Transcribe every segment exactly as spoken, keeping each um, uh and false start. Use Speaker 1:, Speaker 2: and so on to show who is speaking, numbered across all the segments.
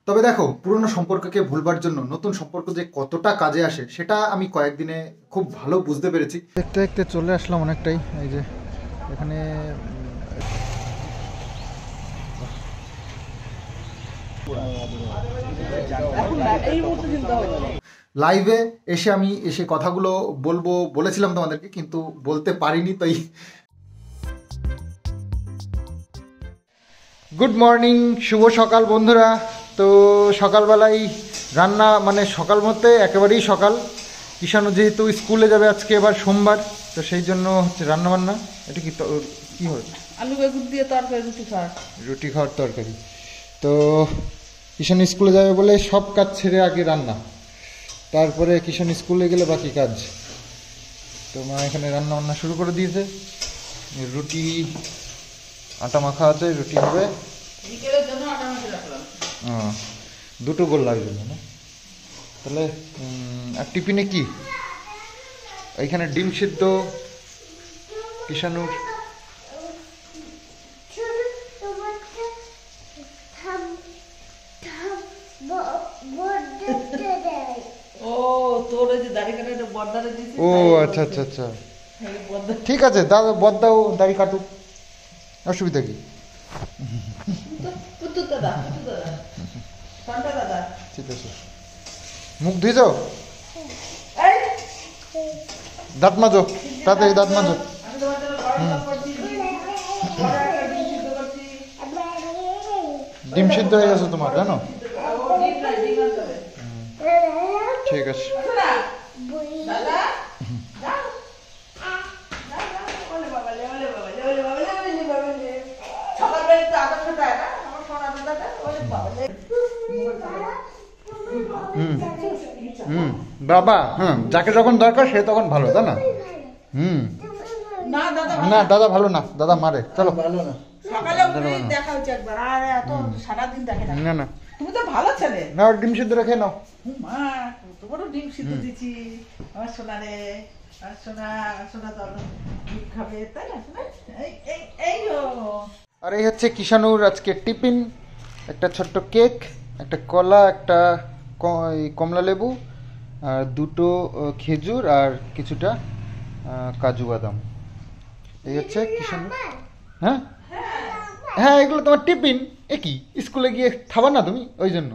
Speaker 1: তবে দেখো, পুরনো সম্পর্ককে ভুলবার জন্য নতুন সম্পর্ক যে কতটা কাজে আসে সেটা আমি কয়েকদিনে খুব ভালো বুঝতে পেরেছি। দেখতে দেখতে চলে আসলাম অনেকটাই, এই যে এখানে লাইভে এসে আমি এসে কথাগুলো বলবো বলেছিলাম তোমাদেরকে, কিন্তু বলতে পারিনি। তাই গুড মর্নিং, শুভ সকাল বন্ধুরা। তো সকালবেলায় রান্না, মানে সকাল মতে একেবারেই সকাল। কিষাণু যেহেতু স্কুলে যাবে আজকে, এবার সোমবার, তো সেই জন্য হচ্ছে রান্নাবান্না। এটা কি কি হচ্ছে?
Speaker 2: আলু বেগুন দিয়ে তরকারি, রুটি খাওয়ার
Speaker 1: রুটি খাওয়ার তরকারি। তো কিষাণু স্কুলে যাবে বলে সব কাজ ছেড়ে আগে রান্না, তারপরে কিষাণু স্কুলে গেলে বাকি কাজ। তো মা এখানে রান্না বান্না শুরু করে দিয়েছে। রুটি আটা মাখা আছে, রুটি হবে।
Speaker 2: বিকেলের জন্য আটা মেখে রাখলাম।
Speaker 1: হ্যাঁ, দুটো গোল লাগবে না? তাহলে আর টিফিনে কি? এইখানে ডিম সিদ্ধ কিষাণুর।
Speaker 2: ও তোর ওই যে দাড়ি কাটা বর্দারে দিয়েছিস।
Speaker 1: ও আচ্ছা আচ্ছা আচ্ছা, ঠিক আছে দাদা, বদ্দাও দাড়ি কাটুক, অসুবিধা কি? ঠিক আছে। মুখ ধুয়েছ? দাঁত মাজো, তাড়াতাড়ি দাঁত মাজো। ডিম সিদ্ধ হয়ে গেছে তোমার, জানো? ঠিক আছে। হুম হুম বাবা, হ্যাঁ, যাকে যখন দরকার সে তখন ভালো, তাই না? হুম না দাদা ভালো না, দাদা মারে। চলো, ভালো না।
Speaker 2: সকালে দেখা হচ্ছে একবার, আর এত সারাদিন দেখে না।
Speaker 1: না না,
Speaker 2: তুমি তো ভালো ছেলে।
Speaker 1: না, ডিম সিদ্ধ রেখে নাও।
Speaker 2: মা কত বড় ডিম সিদ্ধ দিচ্ছি আমার সোনা রে, আর সোনা সোনা তো ডিম খাবে, তাই না? এই এই এই
Speaker 1: আর এই হচ্ছে কিষাণুর আজকে টিফিন। একটা ছোট্ট কেক, একটা কলা, একটা কমলা লেবু, আর দুটো খেজুর, আর কিছুটা কাজু বাদাম। এই হচ্ছে কিষাণুর। হ্যাঁ হ্যাঁ, এগুলো তোমার টিফিন। এ কি, স্কুলে গিয়ে খাবার না তুমি? ওই জন্য।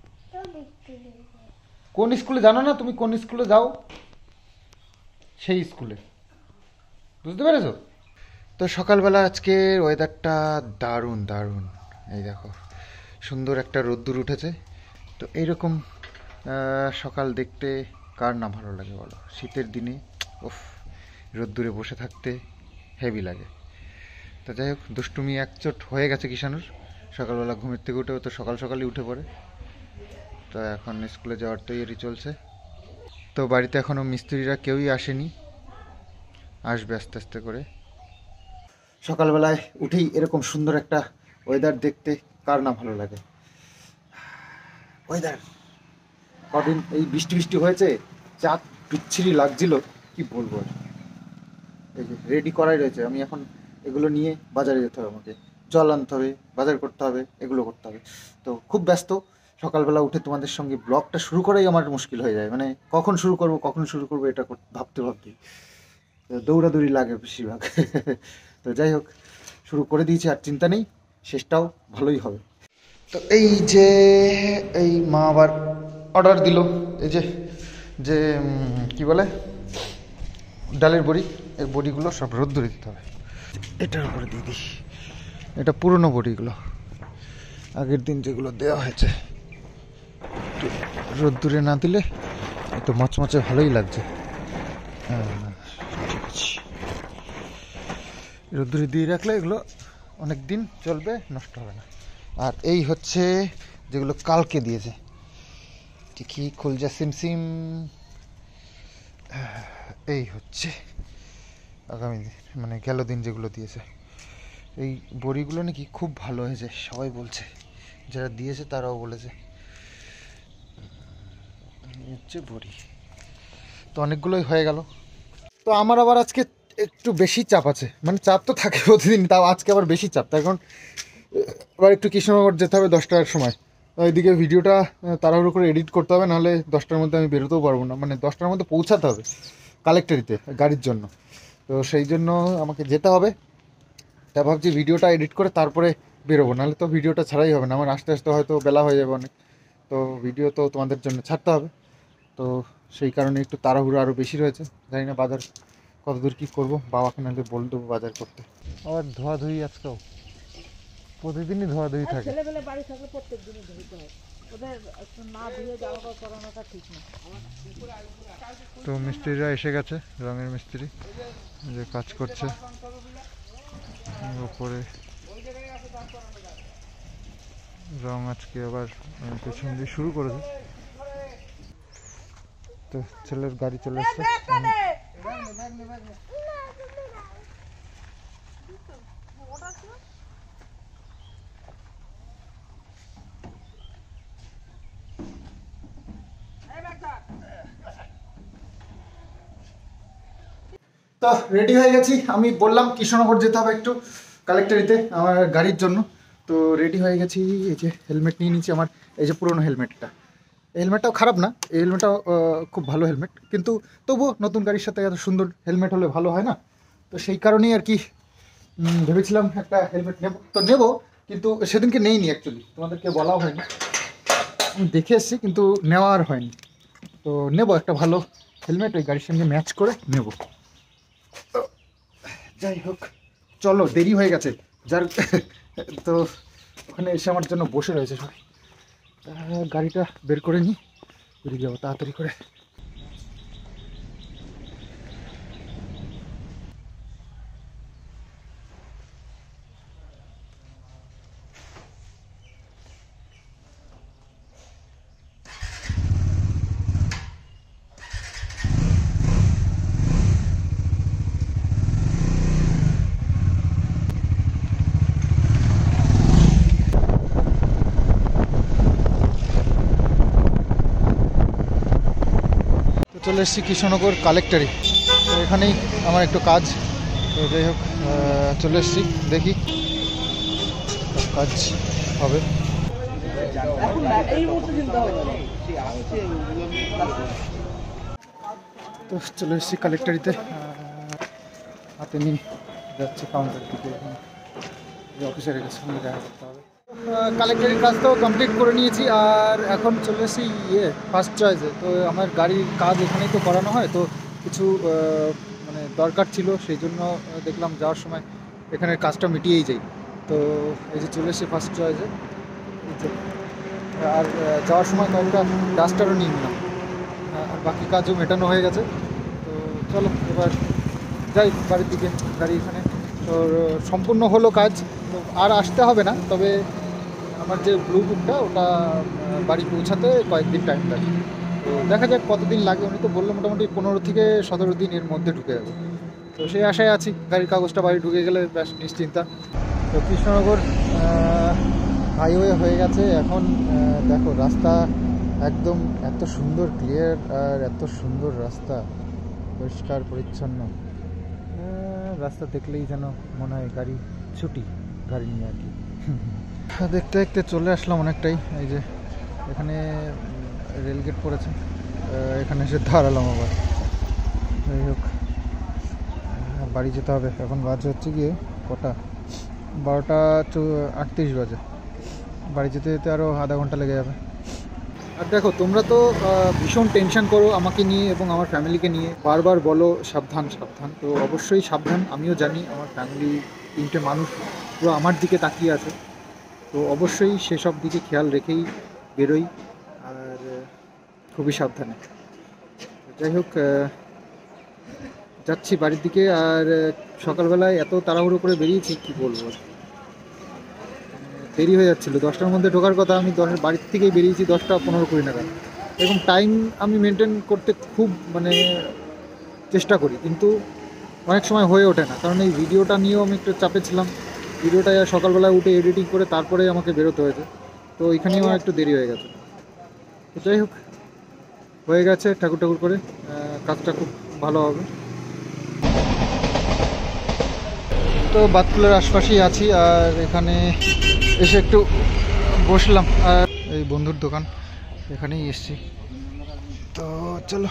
Speaker 1: কোন স্কুলে জানো না তুমি? কোন স্কুলে যাও সেই স্কুলে, বুঝতে পেরেছো? তো সকালবেলা আজকের ওয়েদারটা দারুণ দারুণ। এই দেখো, সুন্দর একটা রোদ্দুর উঠেছে। তো এইরকম সকাল দেখতে কার না ভালো লাগে বলো? শীতের দিনে উফ, রোদ্দুরে বসে থাকতে হেভি লাগে। তো যাই হোক, দুষ্টুমি একচোট হয়ে গেছে কিষাণুর। সকালবেলা ঘুমের থেকে উঠেও তো সকাল সকালই উঠে পড়ে। তো এখন স্কুলে যাওয়ার তৈরি চলছে। তো বাড়িতে এখনও মিস্ত্রিরা কেউই আসেনি, আসবে আস্তে আস্তে করে। সকালবেলায় উঠেই এরকম সুন্দর একটা ওয়েদার দেখতে কার না ভালো লাগে? ওয়েদার কদিন এই বৃষ্টি বৃষ্টি হয়েছে, চাঁদ বিচ্ছিরি লাগছিল, কি বলবো। এই যে রেডি করাই রয়েছে, আমি এখন এগুলো নিয়ে বাজারে যেতে হবে, আমাকে জল আনতে হবে, বাজার করতে হবে, এগুলো করতে হবে। তো খুব ব্যস্ত। সকালবেলা উঠে তোমাদের সঙ্গে ব্লগটা শুরু করাই আমার মুশকিল হয়ে যায়, মানে কখন শুরু করব কখন শুরু করবো এটা ভাবতে ভাবতেই দৌড়াদৌড়ি লাগে বেশিরভাগ। তো যাই হোক, শুরু করে দিয়েছি, আর চিন্তা নেই, শেষটাও ভালোই হবে। তো এই যে এই মা আবার অর্ডার দিল, এই যে যে কি বলে ডালের বড়ি, এই বড়িগুলো সব রোদ্দুরে দিতে হবে। এটার উপরে দিয়ে দিই, এটা পুরনো বড়িগুলো, আগের দিন যেগুলো দেওয়া হয়েছে। রোদ্দুরে না দিলে তো মচমচে ভালোই লাগছে। হ্যাঁ ঠিক আছে, রোদ্দুরে দিয়ে রাখলে এগুলো অনেক দিন চলবে, নষ্ট হবে না। আর এই হচ্ছে যেগুলো কালকে দিয়েছে, ঠিকই খুলজা সিমসিম। এই হচ্ছে আগামী দিন, মানে গেল দিন যেগুলো দিয়েছে। এই বড়িগুলো নাকি খুব ভালো হয়েছে, সবাই বলছে, যারা দিয়েছে তারাও বলেছে। হচ্ছে বড়ি, তো অনেকগুলোই হয়ে গেল। তো আমার আবার আজকে একটু বেশি চাপ আছে, মানে চাপ তো থাকে প্রতিদিন, তাও আজকে আবার বেশি চাপ। তার কারণ আবার একটু কৃষ্ণনগর যেতে হবে দশটার সময়, এইদিকে ভিডিওটা তাড়াহুড়ো করে এডিট করতে হবে, নাহলে দশটার মধ্যে আমি বেরোতেও পারবো না, মানে দশটার মধ্যে পৌঁছাতে হবে কালেক্টরিতে গাড়ির জন্য। তো সেই জন্য আমাকে যেতে হবে। তা ভাবছি ভিডিওটা এডিট করে তারপরে বেরোবো, নাহলে তো ভিডিওটা ছাড়াই হবে না, আমার আস্তে আস্তে হয়তো বেলা হয়ে যাবে অনেক। তো ভিডিও তো তোমাদের জন্য ছাড়তে হবে, তো সেই কারণে একটু তাড়াহুড়ো আরও বেশি রয়েছে। জানি না বাজার কত দূর কী করবো, বাবাকে নাহলে বলে দেবো বাজার করতে। আবার ধোয়াধুয়ি আজকেও প্রতিদিনই ধোয়াধুয়ি থাকে।
Speaker 2: ছেলেবেলে বাড়ি থাকলে প্রত্যেক দিনই ধুইতে হয়, ওদের না ধুয়ে জামা কাপড় পরানোটা ঠিক না।
Speaker 1: তো মিস্ত্রিরা এসে গেছে, রঙের মিস্ত্রি যে কাজ করছে উপরে রং, আজকে আবার পেছন দিয়ে শুরু করেছে। তো ছেলের গাড়ি চলে এসছে। তো রেডি হয়ে গেছি, আমি বললাম কৃষ্ণনগর যেতে হবে একটু কালেক্টরিতে আমার গাড়ির জন্য। তো রেডি হয়ে গেছি, এই যে হেলমেট নিয়ে নিচ্ছি, আমার এই যে পুরোনো হেলমেটটা। এই হেলমেটটাও খারাপ না, এই হেলমেটটাও খুব ভালো হেলমেট, কিন্তু তবুও নতুন গাড়ির সাথে এত সুন্দর হেলমেট হলে ভালো হয় না। তো সেই কারণেই আর কি ভেবেছিলাম একটা হেলমেট নেব, তো নেব, কিন্তু সেদিনকে নেইনি অ্যাকচুয়ালি, তোমাদেরকে বলাও হয়নি, আমি দেখে এসেছি কিন্তু নেওয়া আর হয়নি। তো নেব একটা ভালো হেলমেট, ওই গাড়ির সঙ্গে ম্যাচ করে নেব। যাই হোক, চলো, দেরি হয়ে গেছে যার, তো ওখানে এসে আমার জন্য বসে রয়েছে সবাই। গাড়িটা বের করে নিই, বেরিয়ে যাবো তাড়াতাড়ি করে। চলে এসেছি কৃষ্ণনগর কালেক্টরি, তো এখানেই আমার একটু কাজ। তো যাই হোক, চলে এসেছি, দেখি কাজ হবে। তো চলে এসেছি কালেক্টরিতে, হাতে নিয়ে যাচ্ছি কাউন্টার দিকে, যে অফিসারের কাছে দেখা করতে হবে। কালেক্টরের কাজ তো কমপ্লিট করে নিয়েছি, আর এখন চলে এসেছি ইয়ে ফার্স্ট চয়েসে। তো আমার গাড়ির কাজ এখানেই তো করানো হয়, তো কিছু মানে দরকার ছিল, সেই জন্য দেখলাম যাওয়ার সময় এখানের কাজটা মিটিয়েই যাই। তো এই যে চলে এসেছি ফার্স্ট চয়েসে, আর যাওয়ার সময় কয়েকটা ডাস্টারও নিয়ে নিলাম, আর বাকি কাজও মেটানো হয়ে গেছে। তো চলো এবার যাই বাড়ির দিকে, গাড়ি এখানে তো সম্পূর্ণ হলো কাজ, তো আর আসতে হবে না, তবে আমার যে ব্লুটুথটা ওটা বাড়ি পৌঁছাতে কয়েকদিন টাইম লাগে। তো দেখা যাক কতদিন লাগে, উনি তো বললো মোটামুটি পনেরো থেকে সতেরো দিন এর মধ্যে ঢুকে যাবে। তো সেই আশায় আছি, গাড়ির কাগজটা বাড়ি ঢুকে গেলে ব্যাস নিশ্চিন্তা। তো কৃষ্ণনগর হাইওয়ে হয়ে গেছে এখন, দেখো রাস্তা একদম এত সুন্দর ক্লিয়ার, আর এত সুন্দর রাস্তা, পরিষ্কার পরিচ্ছন্ন, রাস্তা দেখলেই যেন মনে হয় গাড়ি ছুটি, গাড়ি নিয়ে আর কি। দেখতে দেখতে চলে আসলাম অনেকটাই, এই যে এখানে রেলগেট পড়েছে, এখানে এসে দাঁড়ালাম আবার। যাই হোক, বাড়ি যেতে হবে, এখন বাজে হচ্ছে গিয়ে কটা, বারোটা আটত্রিশ বাজে, বাড়ি যেতে যেতে আরও আধা ঘন্টা লেগে যাবে। আর দেখো, তোমরা তো ভীষণ টেনশন করো আমাকে নিয়ে এবং আমার ফ্যামিলিকে নিয়ে, বারবার বলো সাবধান সাবধান, তো অবশ্যই সাবধান, আমিও জানি আমার ফ্যামিলি তিনটে মানুষ পুরো আমার দিকে তাকিয়ে আছে, তো অবশ্যই সেসব দিকে খেয়াল রেখেই বেরোই, আর খুবই সাবধানে। যাই হোক, যাচ্ছি বাড়ির দিকে, আর সকালবেলায় এত তাড়াহুড়ো করে বেরিয়েছি কি বলবো, দেরি হয়ে যাচ্ছিলো, দশটার মধ্যে ঢোকার কথা, আমি দশ বাড়ির থেকেই বেরিয়েছি দশটা পনেরো কুড়ি নাগাদ। এরকম টাইম আমি মেনটেন করতে খুব মানে চেষ্টা করি, কিন্তু অনেক সময় হয়ে ওঠে না, কারণ এই ভিডিওটা নিয়েও আমি একটু চাপে ছিলাম, ভিডিওটা সকালবেলায় উঠে এডিটিং করে তারপরে আমাকে বেরোতে হয়েছে, তো ওইখানেও একটু দেরি হয়ে গেছে। তো যাই হোক, হয়ে গেছে ঠাকুর ঠাকুর করে, কাজটা খুব ভালো হবে। তো বাতকুলের আশপাশেই আছি, আর এখানে এসে একটু বসলাম, আর এই এই বন্ধুর দোকান, এখানেই এসছি। তো চলো।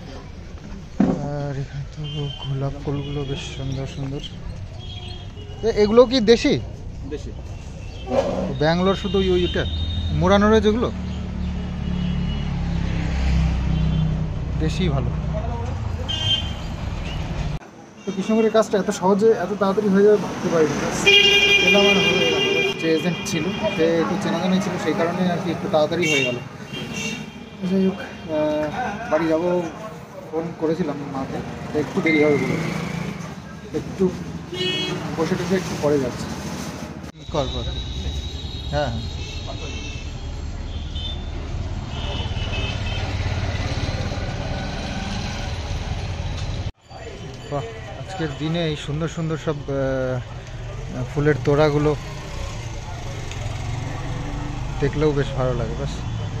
Speaker 1: আর এখানে তো গোলাপ ফুলগুলো বেশ সুন্দর সুন্দর। এগুলো কি দেশি?
Speaker 3: দেশি।
Speaker 1: ব্যাঙ্গালোর শুধু ওই ওইটা মোড়ানো রয়েছে, যেগুলো দেশি ভালো। তো কৃষ্ণগড়ের কাজটা এত সহজে এত তাড়াতাড়ি হয়ে যাবে ভাবতে পারিনি। এলাম আর হয়ে গেল। যে এজেন্ট ছিল সে একটু চেনাজানি ছিল, সেই কারণে আর কি একটু তাড়াতাড়ি হয়ে গেল। যাই হোক, বাড়ি যাবো ফোন করেছিলাম মাকে, একটু দেরি হবে বলে, একটু বসে টসে একটু পরে যাচ্ছে। কর কর। হ্যাঁ হ্যাঁ। বাহ, আজকের দিনে এই সুন্দর সুন্দর সব ফুলের তোড়াগুলো দেখলেও বেশ ভালো লাগে। বাস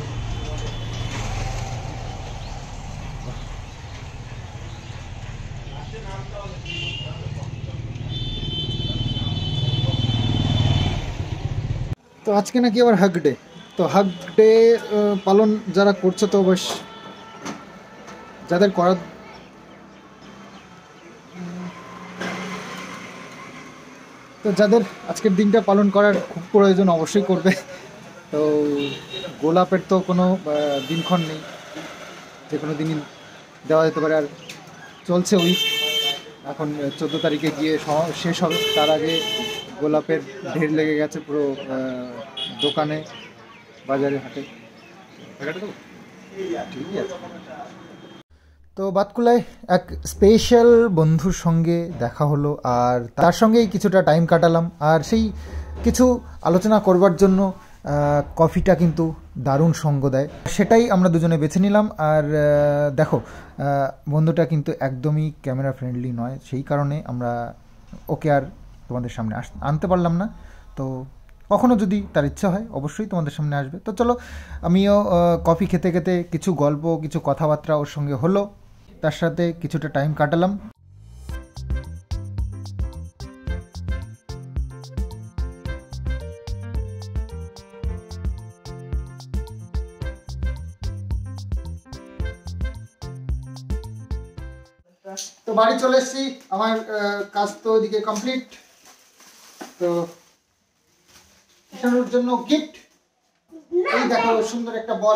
Speaker 1: তো আজকে নাকি আবার হাগ ডে। তো হাগ ডে পালন যারা করছে, তো বেশ যাদের করার তো যাদের আজকের দিনটা পালন করার খুব প্রয়োজন অবশ্যই করবে। তো গোলাপের তো কোনো দিনক্ষণ নেই, যে কোনো দিনই দেওয়া যেতে পারে। আর চলছে উইক, এখন চোদ্দো তারিখে গিয়ে শেষ হবে, তার আগে গোলাপের ঢের লেগে গেছে পুরো দোকানে, বাজারে, হাটে। ঠিকই আছে। তো বাতকুলায় এক স্পেশাল বন্ধুর সঙ্গে দেখা হলো, আর তার সঙ্গেই কিছুটা টাইম কাটালাম। আর সেই কিছু আলোচনা করবার জন্য কফিটা কিন্তু দারুণ সঙ্গ দেয়, সেটাই আমরা দুজনে বেছে নিলাম। আর দেখো, বন্ধুটা কিন্তু একদমই ক্যামেরা ফ্রেন্ডলি নয়, সেই কারণে আমরা ওকে আর তোমাদের সামনে আস আনতে পারলাম না। তো কখনো যদি তার ইচ্ছা হয় অবশ্যই তোমাদের সামনে আসবে। তো চলো, আমিও কফি খেতে খেতে কিছু গল্প, কিছু কথাবার্তা ওর সঙ্গে হলো, তার সাথে কিছুটা টাইম কাটালাম। তো বাড়ি চলে এসেছি, আমার কাজ তো এদিকে কমপ্লিট। তো কিষানুর জন্য গিফট, এই দেখো সুন্দর একটা বল।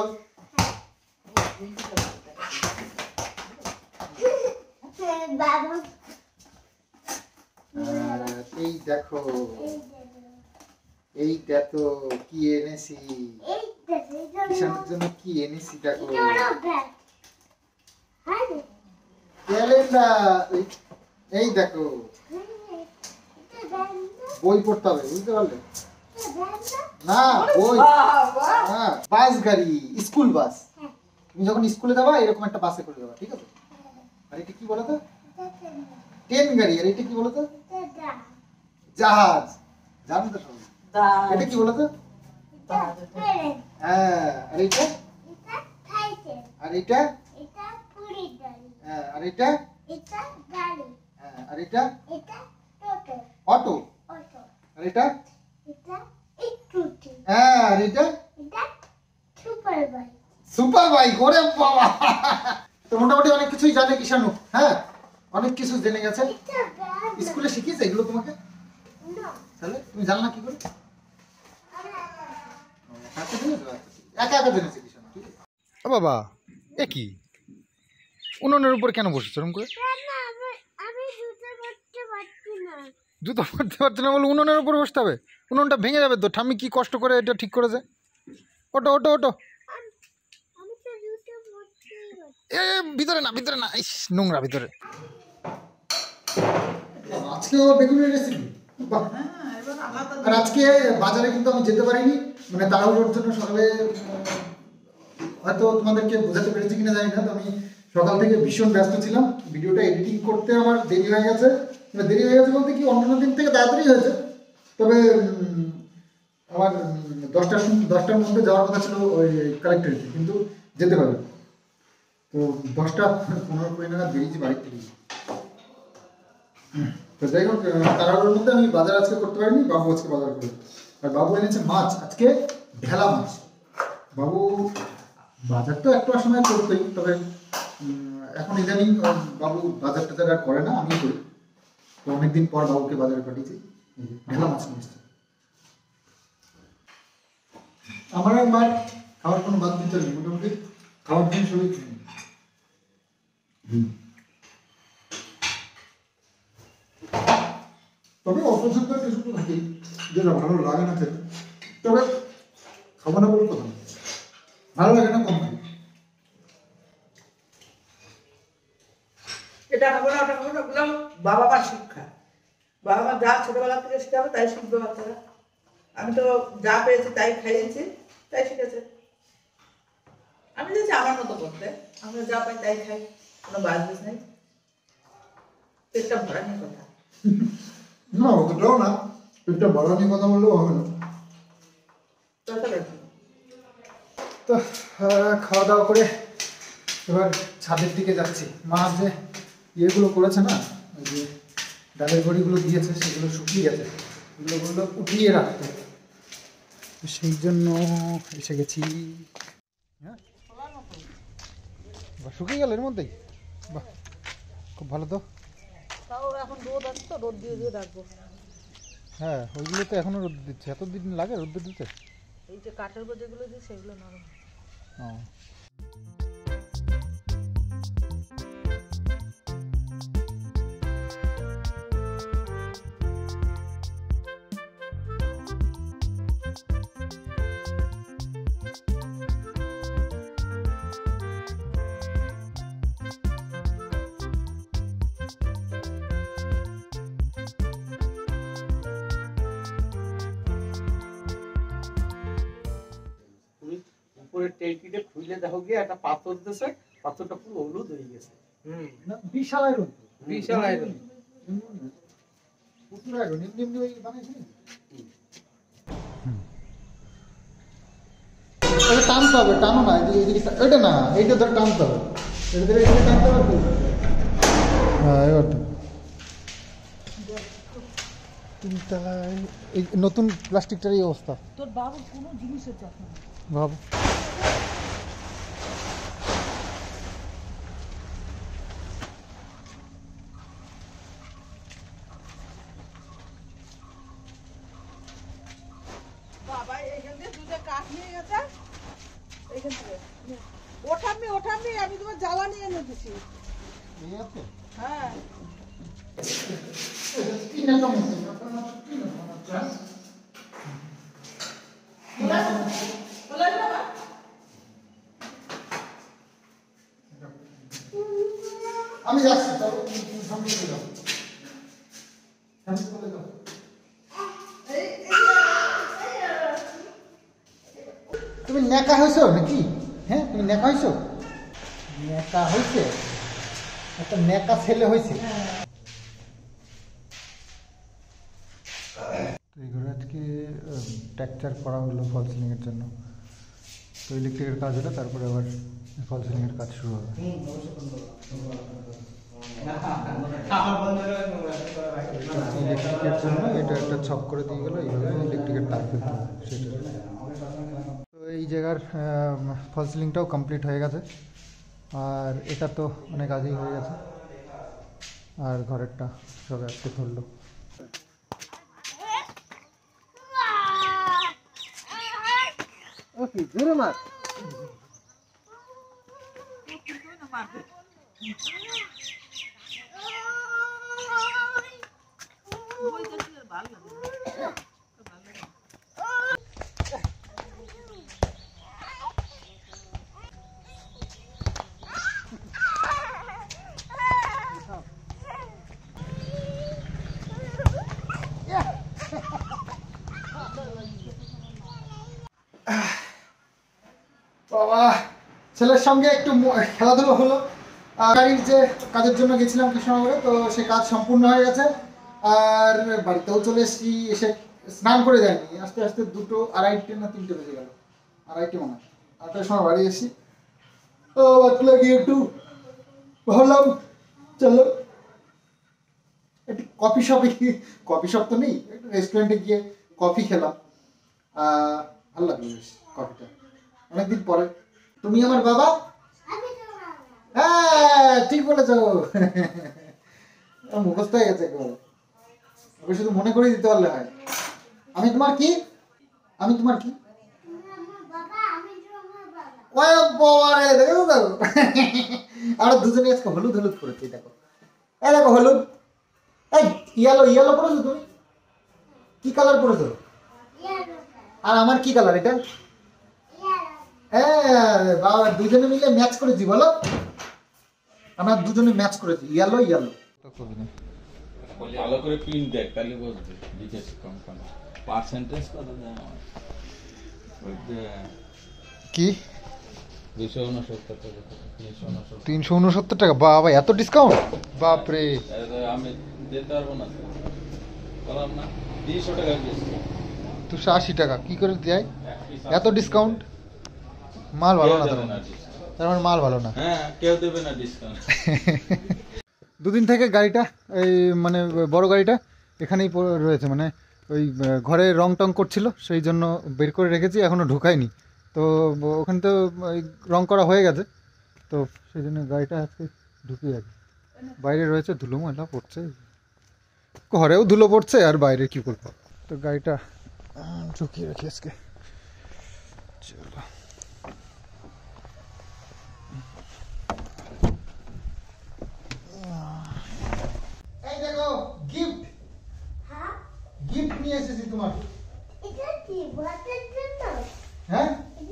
Speaker 1: এই দেখো, এই দেখো কি এনেছি কিষানুর জন্য, কি এনেছি দেখো, এই দেখো বই পড়তে হবে, বুঝতে পারলে? না বই, হ্যাঁ বাস গাড়ি, স্কুল বাস। তুমি যখন স্কুলে যাবা এরকম একটা বাসে করে যাবা, ঠিক আছে? আর এটা কি বলো তো? ট্রেন গাড়ি। আর এটা কি বলো তো? জাহাজ। জানো তো সবাই? এটা কি বলো তো? হ্যাঁ। আর এটা? আর এটা? হ্যাঁ। আর এটা? হ্যাঁ। আর এটা? অটো। আর এটা? হ্যাঁ। আর এটা? Super bike. ওরে বাবা, তো মোটামুটি অনেক কিছুই জানে কিষানু। হ্যাঁ, অনেক কিছু জেনে গেছে। স্কুলে শিখিয়েছে এগুলো তোমাকে? তাহলে তুমি জানো না কি করে? একা একা জেনেছে কিষানু। ও বাবা, এ কি উনুনের উপর কেন বসেছ এরকম করে? জুতো পরতে পারছো না বলে উনুনের উপর বসতে হবে? উনুনটা ভেঙে যাবে তো। ঠাম্মি কি কষ্ট করে এটা ঠিক করেছে। ওটো ওটো ওটো। এ ভিতরে না, ভিতরে না, ইস নোংরা ভিতরে। আজকে বেগুনের রেসিপি। আর আজকে বাজারে কিন্তু আমি যেতে পারিনি, মানে তাড়াহুড়োর জন্য। সকালে হয়তো তোমাদেরকে বোঝাতে পেরেছি কিনা জানি না, তো আমি সকাল থেকে ভীষণ ব্যস্ত ছিলাম। ভিডিওটা এডিটিং করতে আমার দেরি হয়ে গেছে। দেরি হয়ে গেছে বলতে কি, অন্যান্য দিন থেকে তাড়াতাড়ি হয়েছে, তবে আমার দশটার দশটার মধ্যে যাওয়ার কথা ছিল ওই কালেক্টরেটে, কিন্তু যেতে পারি। তো দশটা পনেরো কুড়ি নাগাদ বেরিয়েছি বাড়ি থেকে। তো যাই হোক, তাড়াহুড়োর মধ্যে আমি বাজার আজকে করতে পারিনি। বাবু আজকে বাজার করে, আর বাবু এনেছে মাছ, আজকে ঢেলা মাছ। বাবু বাজার তো একটা সময় করতোই, তবে উম, এখন ইদানিং আহ, বাবু বাজার টাজার আর করে না, আমি করি। তো অনেকদিন পর বাবুকে বাজারে পাঠিয়েছি, এই যে ঢেলা মাছ নিয়ে এসেছি। আমার আর মার খাওয়ার কোনো বাদ দিতে নেই, মোটামুটি খাওয়ার জিনিস সবই খেয়ে নিই। তবে অপছন্দ কিছু তো থাকেই, যেটা ভালো লাগে না খেতে। তবে খাবো না বলে কথা না, ভালো লাগে না কম খাই।
Speaker 2: এটা খাবো না, ওটা খাবো না, ওগুলো বাবা মার শিক্ষা। বাবা মা যা ছোটবেলা থেকে শেখাবে তাই শিখবে বাচ্চারা। আমি তো যা পেয়েছি তাই খাইয়েছি, তাই শিখেছে। আমি চাইছি আমার মতো করতে, আমরা যা পাই তাই খাই, কোনো বাজবিস নেই। পেটটা ভরা নিয়ে কথা।
Speaker 1: না অতটাও না, পেটটা বড় নিয়ে কথা বললেও হবে না।
Speaker 2: তাছাড়া কি?
Speaker 1: তো আহ, খাওয়া দাওয়া করে এবার ছাদের দিকে যাচ্ছি। মা যে ইয়েগুলো করেছে না, ওই যে ডালের বড়িগুলো দিয়েছে, সেগুলো শুকিয়ে গেছে, এগুলো গুলো উঠিয়ে রাখতে, তো সেই জন্য এসে গেছি। হ্যাঁ বাহ, শুকিয়ে গেল এর মধ্যেই, বাহ খুব ভালো তো।
Speaker 2: তাও এখন রোদ আছে তো, রোদ দিয়ে দিয়ে রাখবো।
Speaker 1: হ্যাঁ ওইগুলো তো এখনো রোদ দিচ্ছে, এত দিন লাগে রোদ দিতে?
Speaker 2: এই যে কাঠের উপর যেগুলো দিই সেগুলো নরম।
Speaker 1: ও
Speaker 3: তুমি উপরের ট্যাঙ্কিতে খুলে দেখো গিয়ে একটা পাথর দিছে, পাথরটা পুরো হলুদ হয়ে গেছে। হুম,
Speaker 1: না বিশাল আয়রন,
Speaker 3: বিশাল আয়রন।
Speaker 1: প্রচুর আয়রন, এমনি এমনি ওই বানাইছি না। ওটা টানতে হবে, টানো না, এদিকে এদিকে টা- ওইটা না, এইটা ধরে টানতে হবে, এটা ধরে এদিকে টানতে হবে তো। হ্যাঁ এবার তো তিনতলায় এই নতুন প্লাস্টিকটার এই অবস্থা,
Speaker 2: তোর বাবুর কোনো জিনিসের যত্ন নেই।
Speaker 1: ভাব।
Speaker 2: বাবা এইখান থেকে দুটো কাঠ নিয়ে গেছে, এইখান থেকে ওঠাননি ওঠাননি, আমি তোমার জ্বালানি এনে দিছি।
Speaker 1: এই আছে
Speaker 2: হ্যাঁ
Speaker 1: তিন রকম আছে, আপনার মাত্র তিন রকম আছে।
Speaker 2: বলে না মা?
Speaker 1: আমি যাচ্ছি, চলো তুমি সামনে চলে যাও, সামনে চলে যাও। তুমি নেকা হয়েছো নাকি? হ্যাঁ তুমি নেকা হয়েছো, নেকা হয়েছে, একটা নেকা ছেলে হয়েছে। তো এই ঘরে আজকে টেকচার করা হলো ফল সিলিং এর জন্য, তো ইলেকট্রিকের কাজ হলো, তারপরে আবার ফল সিলিং এর কাজ শুরু হবে। ইলেকট্রিকের জন্য এটা একটা ছক করে দিয়ে গেলো, এইভাবে ইলেকট্রিকের তার ফেলতে হবে সেটা। তো এই জায়গার ফল সিলিংটাও কমপ্লিট হয়ে গেছে, আর এটা তো অনেক আগেই হয়ে গেছে, আর ঘরেরটা সব একটু ধরলো।
Speaker 3: ওকে জোরে মার।
Speaker 1: বাবা ছেলের সঙ্গে একটু ম- খেলাধুলো হলো, আর গাড়ির যে কাজের জন্য গেছিলাম কৃষ্ণনগরে, তো সে কাজ সম্পূর্ণ হয়ে গেছে, আর বাড়িতেও চলে এসেছি। এসে স্নান করে যায়নি, আস্তে আস্তে দুটো আড়াইটে না তিনটে বেজে গেল, আড়াইটে মনে হয়, আটটার সময় বাড়ি এসেছি। ও বাতলা গিয়ে একটু ভাবলাম চলো একটু কফি শপে গিয়ে, কফি শপ তো নেই, একটু রেস্টুরেন্টে গিয়ে কফি খেলাম, আহ, ভালো লাগলো বেশ কফিটা। অনেকদিন পরে। তুমি আমার বাবা? হ্যাঁ ঠিক বলেছো। মুখস্থ হয়ে গেছে একেবারে, ওকে শুধু মনে করে দিতে পারলে হয়। আমি তোমার কি? আমি তোমার কি? ওই বাবা রে, দেখো তো আমরা দুজনে আজকে হলুদ হলুদ করেছি। দেখো এই দেখো হলুদ, এই ইয়েলো ইয়েলো পরেছো তুমি? কি কালার পরেছো? আর আমার কি কালার এটা? হ্যাঁ বাবা, দুজনে মিলে ম্যাচ করেছি। বলো, আমরা দুজনে ম্যাচ করেছি, ইয়েলো ইয়েলো।
Speaker 4: ভালো করে প্রিন্ট দেখ, তাহলে বুঝবি বিদেশি কোম্পানি পার্সেন্টেজ কত দেয় আমার। ওই যে
Speaker 1: কি
Speaker 4: দুইশো উনসত্তর টাকা, তিনশো উনসত্তর।
Speaker 1: তিনশো উনসত্তর টাকা? বাবা এত ডিসকাউন্ট! বাপরে,
Speaker 4: তাহলে তো আমি দিতে পারবো না তো। বললাম না তিনশো টাকা দিয়েছি।
Speaker 1: দুশো আশি টাকা কি করে দেয়?
Speaker 4: এক piece
Speaker 1: এত ডিসকাউন্ট? মাল ভালো
Speaker 4: কেউ
Speaker 1: না,
Speaker 4: দেবে
Speaker 1: তার
Speaker 4: না
Speaker 1: মানে
Speaker 4: discount।
Speaker 1: তার মানে মাল ভালো না।
Speaker 4: হ্যাঁ কেউ দেবে না ডিসকাউন্ট।
Speaker 1: দুদিন থেকে গাড়িটা, এই মানে বড় গাড়িটা এখানেই পড়ে রয়েছে, মানে ওই আহ, ঘরে রং টং করছিল, সেই জন্য বের করে রেখেছি, এখনও ঢুকাইনি। তো ব- ওখানে তো ওই রং করা হয়ে গেছে, তো সেই জন্য গাড়িটা আজকে ঢুকিয়ে রাখি। বাইরে রয়েছে, ধুলো ময়লা পড়ছে, ঘরেও ধুলো পড়ছে, আর বাইরে কি করবো, তো গাড়িটা আহ, ঢুকিয়ে রাখি আজকে। চলো, এই দেখো গিফট, গিফট নিয়ে এসেছি তোমার। হ্যাঁ,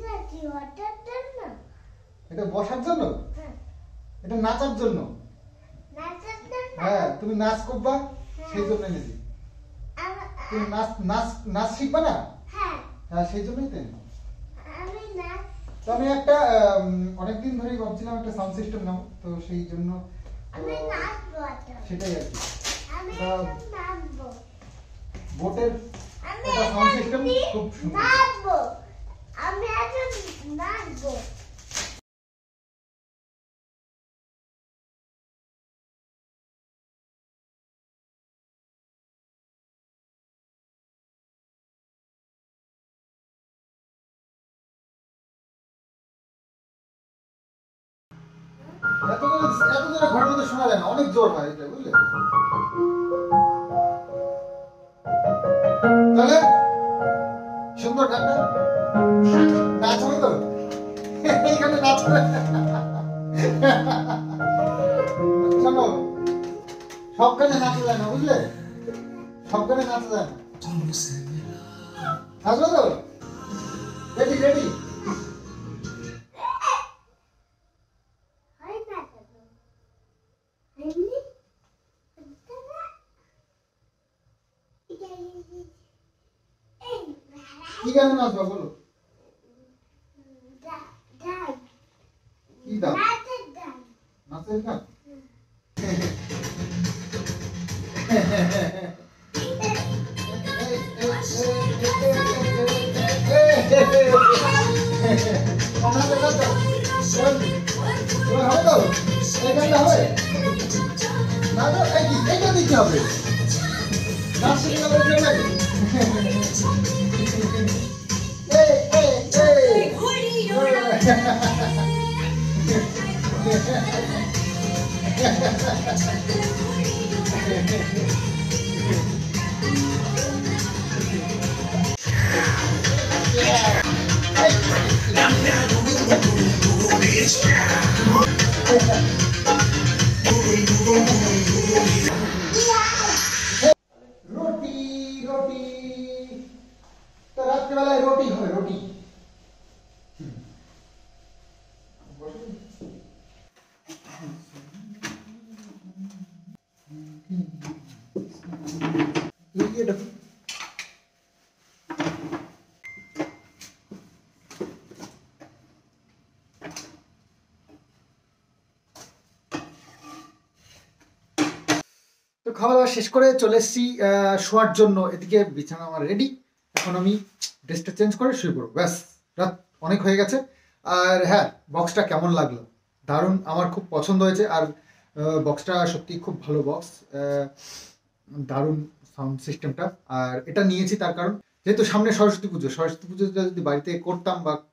Speaker 1: এটা বসার জন্য, এটা নাচার জন্য। হ্যাঁ, তুমি নাচ করবা, সেই জন্য এনেছি। তুমি নাচ নাচ নাচ শিখবা না? হ্যাঁ, সেই জন্যই তো এনেছি। তো আমি একটা উম, অনেকদিন ধরেই ভাবছিলাম একটা সাউন্ড সিস্টেম নাও, তো সেই জন্য তো সেটাই আর কি। বোটের একটা সাউন্ড সিস্টেম খুব সুন্দর।
Speaker 5: আমি এখন নাচবো।
Speaker 1: এত জোরে এত জোরে ঘরের মধ্যে শোনা যায় না, অনেক জোর হয় এটা, বুঝলে? তাহলে সুন্দর গানটা নাচ হবে তো, এইখানে নাচ হবে। শোনো, সবখানে নাচা যায় না, বুঝলে? সবখানে নাচা যায় না। নাচবো তো? Ready ready?
Speaker 5: হয় না কেন? হয়নি? এই
Speaker 1: কি গান নাচবা বলো?
Speaker 5: দা দা
Speaker 1: কি গান?
Speaker 5: নাচের গান।
Speaker 1: নাচের গান? হবে তো? এই গানটা হবে না তো? এই কি এইটা দিতে হবে? নাচ শিখলে আবার কেউ লাগে? এই এই এই রুটি রুটি, তো রাত্রিবেলায় রুটি হবে, রুটি। লুকিয়ে দেখো। তো খাওয়া দাওয়া শেষ করে চলে এসেছি আহ, শোয়ার জন্য। এদিকে বিছানা আমার রেডি, এখন আমি ড্রেসটা চেঞ্জ করে শুয়ে পড়বো, ব্যাস। রাত অনেক হয়ে গেছে। আর হ্যাঁ, বক্সটা কেমন লাগলো? দারুণ, আমার খুব পছন্দ হয়েছে। আর বক্সটা সত্যি খুব ভালো বক্স, দারুণ সাউন্ড সিস্টেমটা। আর এটা নিয়েছি তার কারণ, যেহেতু সামনে সরস্বতী পুজো, সরস্বতী পুজোটা যদি বাড়িতে করতাম বা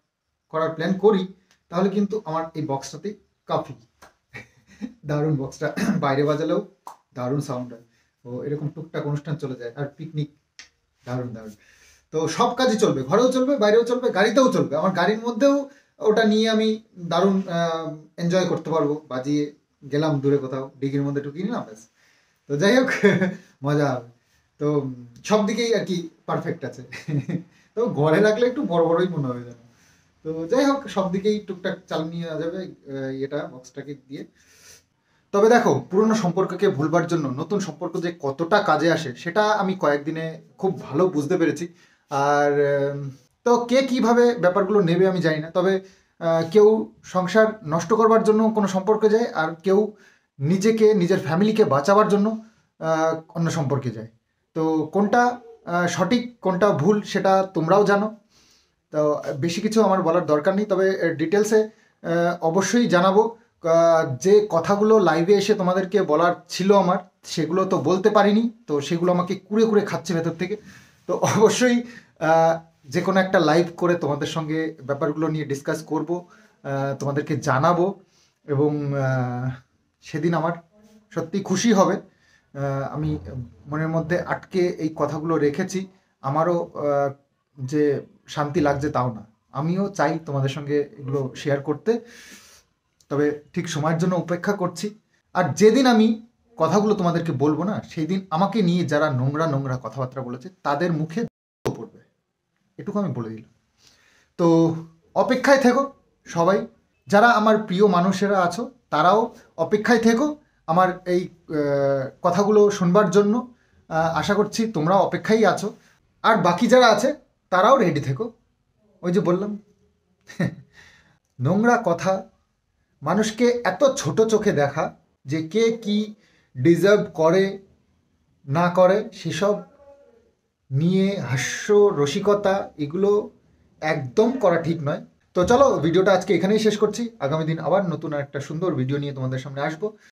Speaker 1: করার প্ল্যান করি তাহলে কিন্তু আমার এই বক্সটাতেই কাফি। দারুণ বক্সটা, বাইরে বাজালেও দারুণ সাউন্ড হয়। তো এরকম টুকটাক অনুষ্ঠান চলে যায়, আর পিকনিক দারুণ দারুণ। তো সব কাজই চলবে, ঘরেও চলবে, বাইরেও চলবে, গাড়িতেও চলবে। আমার গাড়ির মধ্যেও ওটা নিয়ে আমি দারুণ এনজয় করতে পারবো। বাজিয়ে গেলাম দূরে কোথাও, ডিগির মধ্যে ঢুকিয়ে নিলাম, ব্যাস। তো যাই হোক, মজা হবে। তো সব দিকেই আর কি পারফেক্ট আছে। তো ঘরে রাখলে একটু বড় বড়ই মনে হবে যেন। তো যাই হোক, সব দিকেই টুকটাক চাল নিয়ে যাবে এটা বক্সটাকে দিয়ে। তবে দেখো, পুরনো সম্পর্ককে ভুলবার জন্য নতুন সম্পর্ক যে কতটা কাজে আসে সেটা আমি কয়েকদিনে খুব ভালো বুঝতে পেরেছি। আর তো কে কিভাবে ব্যাপারগুলো নেবে আমি জানি না, তবে কেউ সংসার নষ্ট করবার জন্য কোনো সম্পর্কে যায়, আর কেউ নিজেকে, নিজের ফ্যামিলিকে বাঁচাবার জন্য অন্য সম্পর্কে যায়। তো কোনটা সঠিক কোনটা ভুল সেটা তোমরাও জানো। তো বেশি কিছু আমার বলার দরকার নেই, তবে ডিটেলসে অবশ্যই জানাবো। যে কথাগুলো লাইভে এসে তোমাদেরকে বলার ছিল আমার, সেগুলো তো বলতে পারিনি, তো সেগুলো আমাকে কুড়ে কুড়ে খাচ্ছে ভেতর থেকে। তো অবশ্যই যে কোনো একটা লাইভ করে তোমাদের সঙ্গে ব্যাপারগুলো নিয়ে ডিসকাস করব, তোমাদেরকে জানাবো, এবং সেদিন আমার সত্যি খুশি হবে। আমি মনের মধ্যে আটকে এই কথাগুলো রেখেছি, আমারও যে শান্তি লাগছে তাও না, আমিও চাই তোমাদের সঙ্গে এগুলো শেয়ার করতে। তবে ঠিক সময়ের জন্য অপেক্ষা করছি। আর যেদিন আমি কথাগুলো তোমাদেরকে বলবো না, সেই দিন আমাকে নিয়ে যারা নোংরা নোংরা কথাবার্তা বলেছে তাদের মুখে পড়বে, এটুকু আমি বলে দিলাম। তো অপেক্ষায় থেকো সবাই, যারা আমার প্রিয় মানুষেরা আছো তারাও অপেক্ষায় থেকো আমার এই কথাগুলো শুনবার জন্য। আশা করছি তোমরাও অপেক্ষায় আছো, আর বাকি যারা আছে তারাও রেডি থেকো। ওই যে বললাম, নোংরা কথা, মানুষকে এত ছোট চোখে দেখা, যে কে কি ডিজার্ভ করে না করে সেসব নিয়ে হাস্য রসিকতা, এগুলো একদম করা ঠিক নয়। তো চলো, ভিডিওটা আজকে এখানেই শেষ করছি। আগামী দিন আবার নতুন একটা সুন্দর ভিডিও নিয়ে তোমাদের সামনে আসবো।